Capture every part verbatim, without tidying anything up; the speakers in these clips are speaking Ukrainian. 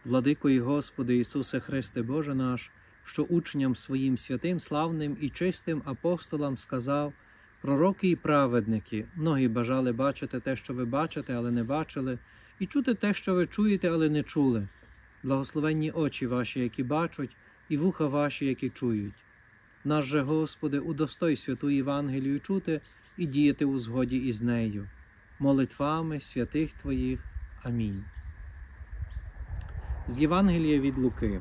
Владико і Господи Ісусе Христе Боже наш, що учням своїм святим, славним і чистим апостолам сказав: пророки і праведники, многі бажали бачити те, що ви бачите, але не бачили, і чути те, що ви чуєте, але не чули. Благословенні очі ваші, які бачать, і вуха ваші, які чують. Наш же, Господи, удостой святу Євангелію чути і діяти у згоді із нею. Молитвами святих Твоїх. Амінь. З Євангелія від Луки.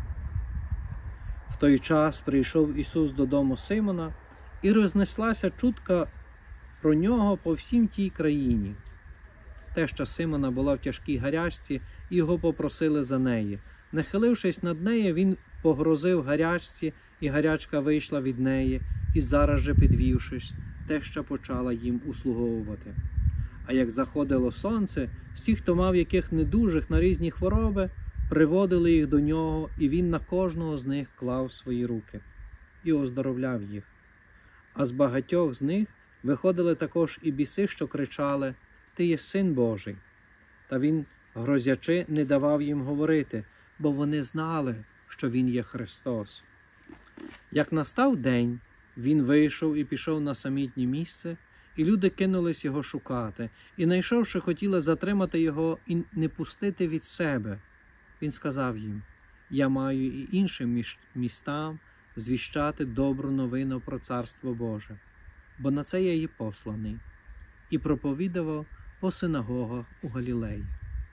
В той час прийшов Ісус додому Симона, і рознеслася чутка про нього по всім тій країні. Теща Симона була в тяжкій гарячці, і його попросили за неї. Нахилившись над нею, він погрозив гарячці, і гарячка вийшла від неї, і зараз же, підвівшись, теща почала їм услуговувати. А як заходило сонце, всі, хто мав яких недужих на різні хвороби, приводили їх до нього, і він на кожного з них клав свої руки і оздоровляв їх. А з багатьох з них виходили також і біси, що кричали: «Ти є Син Божий». Та він, грозячи, не давав їм говорити, бо вони знали, що він є Христос. Як настав день, він вийшов і пішов на самітнє місце, і люди кинулись його шукати, і, найшовши, хотіли затримати його і не пустити від себе. Він сказав їм: «Я маю і іншим містам звіщати добру новину про Царство Боже, бо на це я і посланий». І проповідував по синагогах у Галілеї.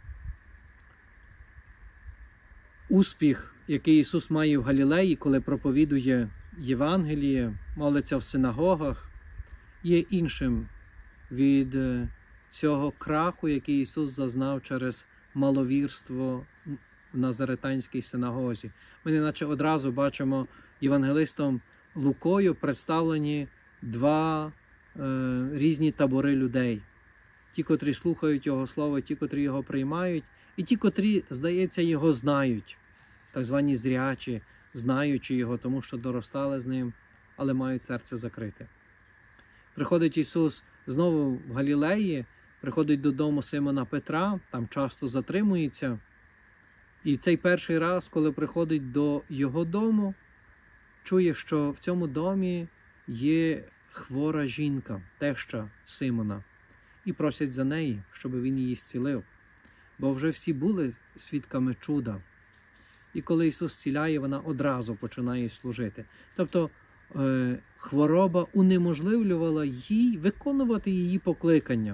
Успіх, який Ісус має в Галілеї, коли проповідує Євангеліє, молиться в синагогах, є іншим від цього краху, який Ісус зазнав через маловірство в Назаретанській синагозі. Ми неначе одразу бачимо євангелистом Лукою представлені два е, різні табори людей. Ті, котрі слухають Його Слово, ті, котрі Його приймають, і ті, котрі, здається, Його знають, так звані зрячі, знаючи Його, тому що доростали з Ним, але мають серце закрите. Приходить Ісус знову в Галілеї, приходить додому Симона Петра, там часто затримується. І цей перший раз, коли приходить до його дому, чує, що в цьому домі є хвора жінка, теща Симона, і просять за неї, щоб він її зцілив. Бо вже всі були свідками чуда. І коли Ісус зціляє, вона одразу починає служити. Тобто е, хвороба унеможливлювала їй виконувати її покликання,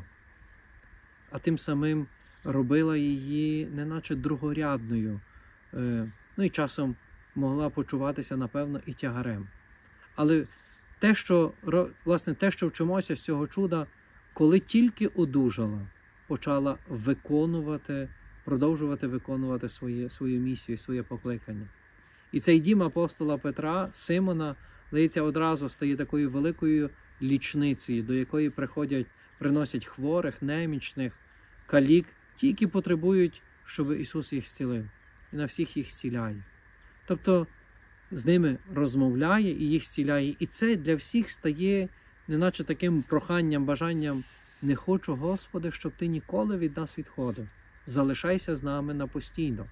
а тим самим робила її неначе другорядною, е, ну і часом могла почуватися, напевно, і тягарем. Але те, що, власне, те, що вчимося з цього чуда, коли тільки одужала, почала виконувати, продовжувати виконувати своє, свою місію, своє покликання. І цей дім апостола Петра, Симона, здається, одразу стає такою великою лічницею, до якої приходять, приносять хворих, немічних, калік, ті, які потребують, щоб Ісус їх зцілив. І на всіх їх зціляє. Тобто з ними розмовляє і їх зціляє. І це для всіх стає неначе таким проханням, бажанням: «Не хочу, Господи, щоб Ти ніколи від нас відходив. Залишайся з нами напостійно».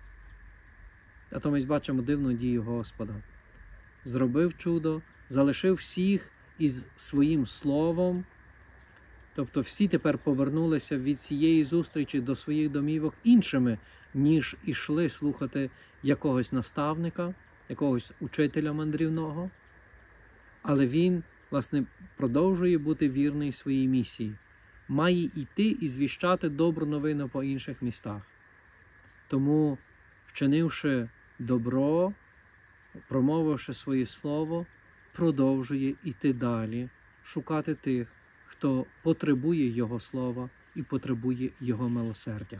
А то ми бачимо дивну дію Господа. Зробив чудо, залишив всіх із своїм словом. Тобто всі тепер повернулися від цієї зустрічі до своїх домівок іншими, ніж ішли слухати якогось наставника, якогось учителя мандрівного. Але він, власне, продовжує бути вірний своїй місії. Має йти і звіщати добру новину по інших містах. Тому, вчинивши добро, промовивши своє слово, продовжує йти далі, шукати тих, хто потребує Його слова і потребує Його милосердя.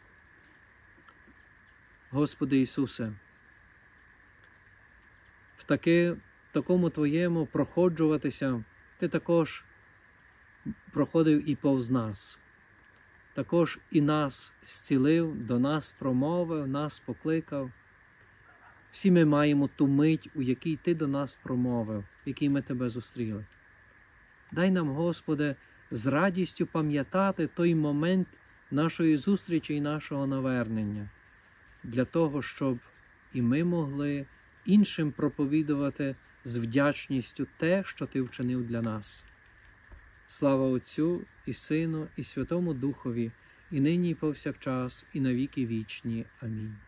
Господи Ісусе, в таки, такому Твоєму проходжуватися Ти також проходив і повз нас. Також і нас зцілив, до нас промовив, нас покликав. Всі ми маємо ту мить, у якій Ти до нас промовив, в якій ми Тебе зустріли. Дай нам, Господи, з радістю пам'ятати той момент нашої зустрічі і нашого навернення. для того, щоб і ми могли іншим проповідувати з вдячністю те, що Ти вчинив для нас. Слава Отцю і Сину, і Святому Духові, і нині, і повсякчас, і на віки вічні. Амінь.